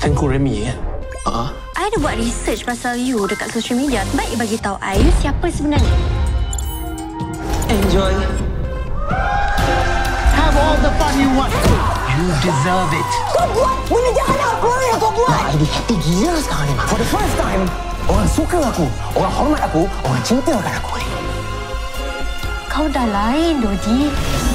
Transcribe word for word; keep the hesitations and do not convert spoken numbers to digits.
Tengku Remy kan? Uh-huh. I ada buat research pasal you dekat social media. Baik bagi tahu I, you siapa sebenarnya? Enjoy. Have all the fun you want. You deserve it. Kau buat benda jahat apa yang kau buat? Ini happy gila sekarang ni, Mak. For the first time, orang suka aku, orang hormat aku, orang cintakan aku ni. Kau dah lain, Doji.